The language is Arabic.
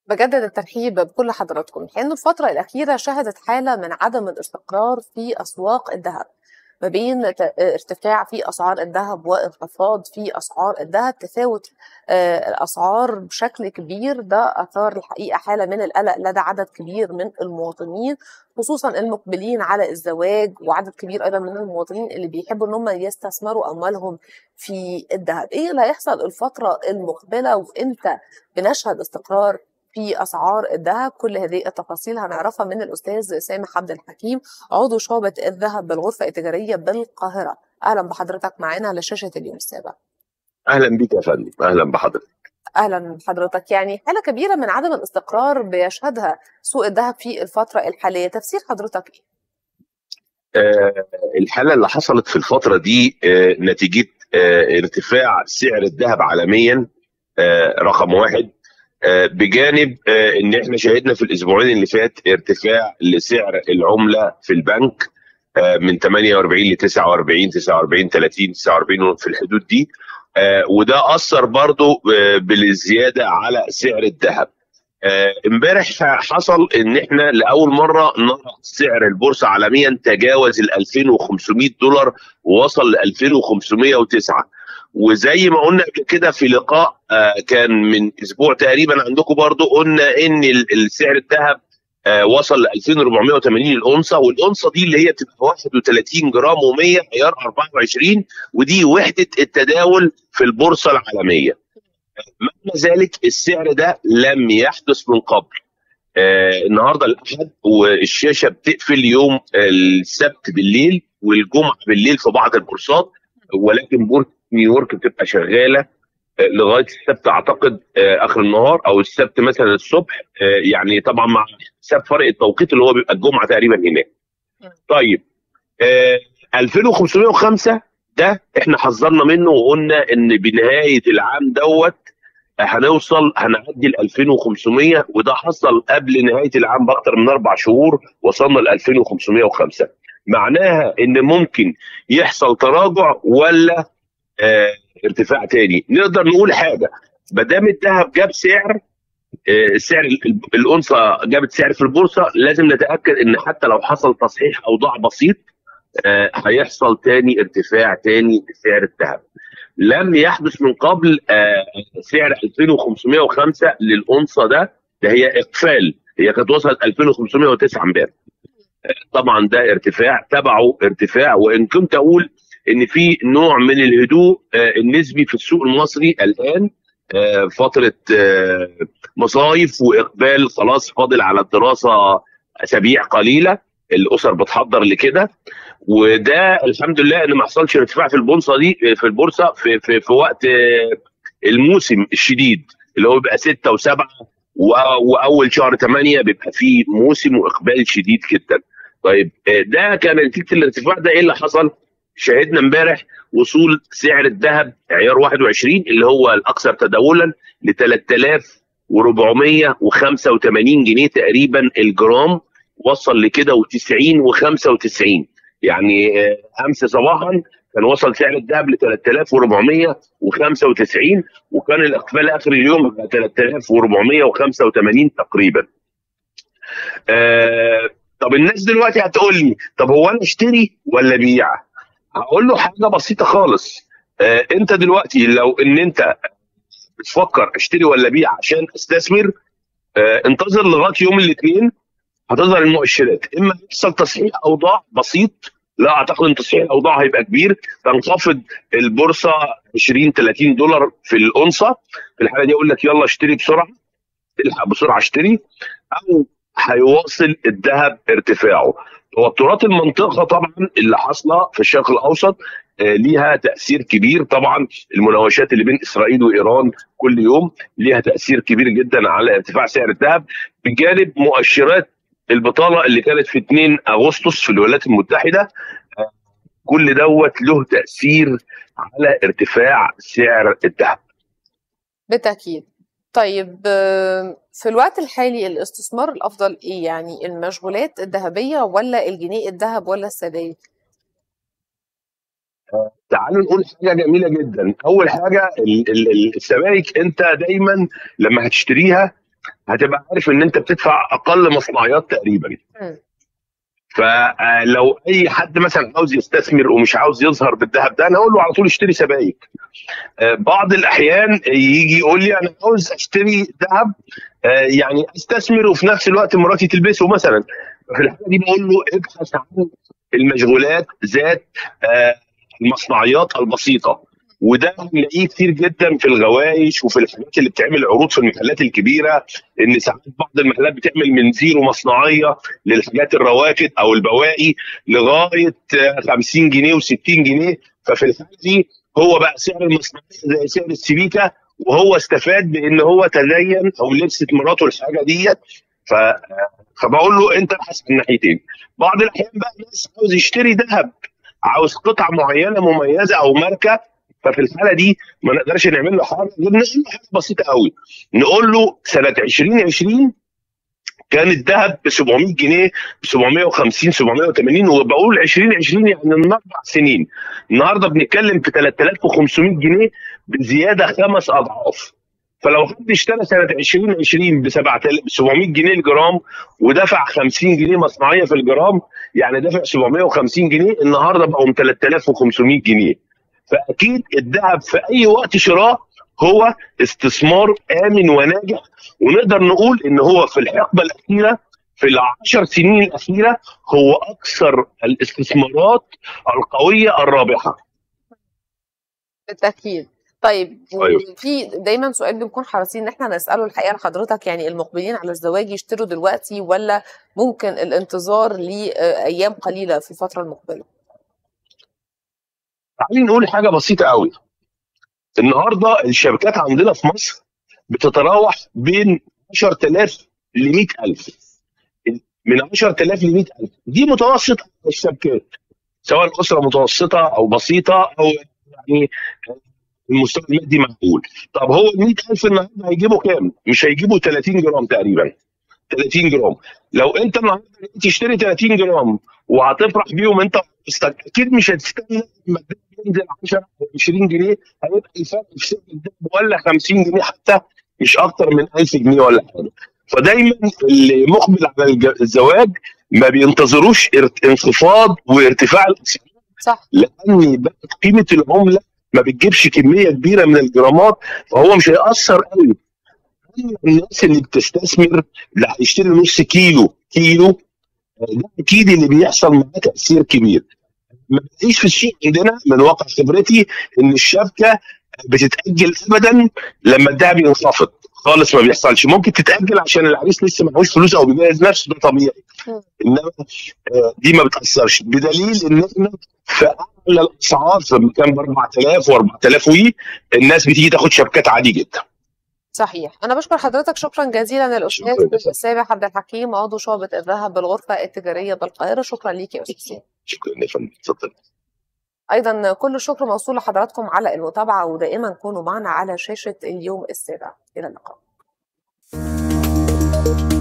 بجدد الترحيب بكل حضراتكم. لأن الفترة الأخيرة شهدت حالة من عدم الاستقرار في أسواق الذهب، ما بين ارتفاع في أسعار الذهب وانخفاض في أسعار الذهب، تفاوت الأسعار بشكل كبير. ده أثار الحقيقة حالة من القلق لدى عدد كبير من المواطنين، خصوصا المقبلين على الزواج، وعدد كبير أيضا من المواطنين اللي بيحبوا إن هم يستثمروا أموالهم في الذهب. إيه اللي هيحصل الفترة المقبلة، وإمتى بنشهد استقرار في أسعار الذهب؟ كل هذه التفاصيل هنعرفها من الأستاذ سامح عبد الحكيم، عضو شعبة الذهب بالغرفة التجارية بالقاهرة. أهلا بحضرتك معنا على شاشة اليوم السابع. اهلا بك يا فندم، اهلا بحضرتك. أهلا بحضرتك. يعني حالة كبيرة من عدم الاستقرار بيشهدها سوق الذهب في الفترة الحالية، تفسير حضرتك إيه؟ الحالة اللي حصلت في الفترة دي نتيجة ارتفاع سعر الذهب عالميا، رقم واحد، بجانب ان احنا شهدنا في الاسبوعين اللي فات ارتفاع لسعر العملة في البنك من 48 ل 49 30 49 في الحدود دي، وده اثر برضو بالزيادة على سعر الذهب. امبارح حصل ان احنا لاول مره نرى سعر البورصه عالميا تجاوز ال 2500 دولار ووصل ل 2509. وزي ما قلنا قبل كده في لقاء كان من اسبوع تقريبا عندكم برضو، قلنا ان السعر الذهب وصل ل 2480 الاونصه، والاونصه دي اللي هي بتبقى 31 جرام و100 عيار 24، ودي وحده التداول في البورصه العالميه. مع ذلك السعر ده لم يحدث من قبل. النهارده الاحد والشاشه بتقفل يوم السبت بالليل والجمعه بالليل في بعض البورصات، ولكن بورصه نيويورك بتبقى شغاله لغايه السبت اعتقد، اخر النهار او السبت مثلا الصبح، يعني طبعا مع حساب فرق التوقيت اللي هو بيبقى الجمعه تقريبا هناك. طيب 2505 ده احنا حذرنا منه وقلنا ان بنهايه العام دوت هنعدي ال 2500، وده حصل قبل نهايه العام باكثر من 4 شهور، وصلنا ل 2505. معناها ان ممكن يحصل تراجع ولا ارتفاع تاني. نقدر نقول حاجه، ما دام الذهب جاب سعر، سعر الأونصة جابت سعر في البورصه، لازم نتاكد ان حتى لو حصل تصحيح اوضاع بسيط هيحصل تاني ارتفاع تاني لسعر الذهب. لم يحدث من قبل سعر 2505 للأونصة ده هي إقفال، هي كانت وصلت 2509 امبارح. طبعا ده ارتفاع تبعه ارتفاع، وإن كنت أقول إن في نوع من الهدوء النسبي في السوق المصري الآن، فترة مصايف وإقبال، خلاص فاضل على الدراسة أسابيع قليلة، الأسر بتحضر لكده، وده الحمد لله ان ما حصلش ارتفاع في البورصه دي، في البورصه في وقت الموسم الشديد اللي هو بيبقى 6 و7 واول شهر 8 بيبقى فيه موسم واقبال شديد جدا. طيب ده كان نتيجه الارتفاع ده. ايه اللي حصل؟ شاهدنا امبارح وصول سعر الذهب عيار 21 اللي هو الاكثر تداولا ل 3485 جنيه تقريبا الجرام، وصل لكده و90 و95. يعني امس صباحا كان وصل سعر الذهب ل 3495، وكان الاقبال اخر اليوم 3485 تقريبا. طب الناس دلوقتي هتقول لي طب هو انا اشتري ولا ابيع؟ هقول له حاجه بسيطه خالص. انت دلوقتي لو ان انت بتفكر اشتري ولا ابيع عشان استثمر، انتظر لغايه يوم الاثنين، هتظهر المؤشرات. اما يحصل تصحيح اوضاع بسيط، لا اعتقد ان تصحيح الاوضاع هيبقى كبير، تنخفض البورصه 20 30 دولار في الاونصه، في الحاله دي اقول لك يلا اشتري بسرعه، الحق بسرعه اشتري، او هيواصل الذهب ارتفاعه. توترات المنطقه طبعا اللي حاصله في الشرق الاوسط ليها تاثير كبير. طبعا المناوشات اللي بين اسرائيل وايران كل يوم ليها تاثير كبير جدا على ارتفاع سعر الذهب، بجانب مؤشرات البطاله اللي كانت في 2 اغسطس في الولايات المتحده. كل دوت له تاثير على ارتفاع سعر الذهب بالتأكيد. طيب في الوقت الحالي الاستثمار الأفضل إيه؟ يعني المشغولات الذهبية ولا الجنيه الذهب ولا السبائك؟ تعالوا نقول حاجه جميله جدا. اول حاجه السبائك، انت دايما لما هتشتريها هتبقى عارف ان انت بتدفع اقل مصنعيات تقريبا. مم. فلو اي حد مثلا عاوز يستثمر ومش عاوز يظهر بالذهب ده، انا اقول له على طول اشتري سبائك. بعض الاحيان يجي يقول لي انا عاوز اشتري ذهب يعني استثمر وفي نفس الوقت مراتي تلبسه مثلا. في الحاله دي بقول له ابحث عن المشغولات ذات المصنعيات البسيطه، وده هنلاقيه كتير جدا في الغوايش وفي الحاجات اللي بتعمل عروض في المحلات الكبيره. ان ساعات بعض المحلات بتعمل من زيرو مصنعيه للحاجات الرواكد او البواقي لغايه 50 جنيه و60 جنيه. ففي الحاله دي هو بقى سعر المصنعيه زي سعر السبيكه، وهو استفاد بان هو تدين او لبست مراته الحاجه ديت. ف فبقول له انت ابحث عن ناحيتين. بعض الاحيان بقى الناس عاوز يشتري ذهب، عاوز قطعه معينه مميزه او ماركه. ففي الحاله دي ما نقدرش نعمل له حاجه غير نقول له حاجه بسيطه قوي. نقول له سنه 2020 كان الذهب ب 700 جنيه، ب 750 780، وبقول 2020 يعني من 4 سنين. النهارده بنتكلم في 3500 جنيه بزياده 5 اضعاف. فلو حد اشترى سنه 2020 ب 700 جنيه الجرام ودفع 50 جنيه مصنعيه في الجرام، يعني دفع 750 جنيه، النهارده بقوا 3500 جنيه. فاكيد الذهب في اي وقت شراء هو استثمار امن وناجح، ونقدر نقول ان هو في الحقبه الاخيره في ال10 سنين الاخيره هو اكثر الاستثمارات القويه الرابحه. بالتأكيد. طيب ايوه. في دايما سؤال بنكون حريصين ان احنا نسأله الحقيقة لحضرتك، يعني المقبلين على الزواج يشتروا دلوقتي ولا ممكن الانتظار لأيام قليلة في الفترة المقبلة؟ تعالي نقول حاجه بسيطه قوي. النهارده الشبكات عندنا في مصر بتتراوح بين 10,000 ل 100,000. من 10,000 ل 100,000 دي متوسط الشبكات، سواء اسره متوسطه او بسيطه او يعني المستوى المادي معقول. طب هو ال 100,000 النهارده هيجيبوا كام؟ مش هيجيبوا 30 جرام تقريبا. 30 جرام لو انت النهارده تشتري 30 جرام وهتفرح بيهم انت، اكيد مش هتستنى لما ينزل 10 او 20 جنيه. هيبقى الفرق في سعر الذهب ولا 50 جنيه حتى، مش اكتر من 1000 جنيه ولا حاجه. فدايما اللي مقبل على الزواج ما بينتظروش انخفاض وارتفاع الاسعار، صح. لان بقت قيمه العمله ما بتجيبش كميه كبيره من الجرامات، فهو مش هيأثر قوي. الناس اللي بتستثمر اللي هيشتري نص كيلو ده اكيد اللي بيحصل معاه تاثير كبير. ما بلاقيش في السوق عندنا من واقع خبرتي ان الشبكه بتتاجل ابدا لما الذهب ينخفض خالص. ما بيحصلش. ممكن تتاجل عشان العريس لسه معهوش فلوس او بيجهز نفسه، ده طبيعي. انما دي ما بتاثرش، بدليل ان احنا في اعلى الاسعار في مكان ب 4000 و4000 الناس بتيجي تاخد شبكات عادي جدا. صحيح. أنا بشكر حضرتك شكرا جزيلا الأستاذ سامح عبد الحكيم، عضو شعبة الذهب بالغرفة التجارية بالقاهرة. شكرا ليك يا أستاذ. شكرا يا فندم. اتفضل. أيضا كل الشكر موصول لحضراتكم على المتابعة، ودائما كونوا معنا على شاشة اليوم السابع. إلى اللقاء.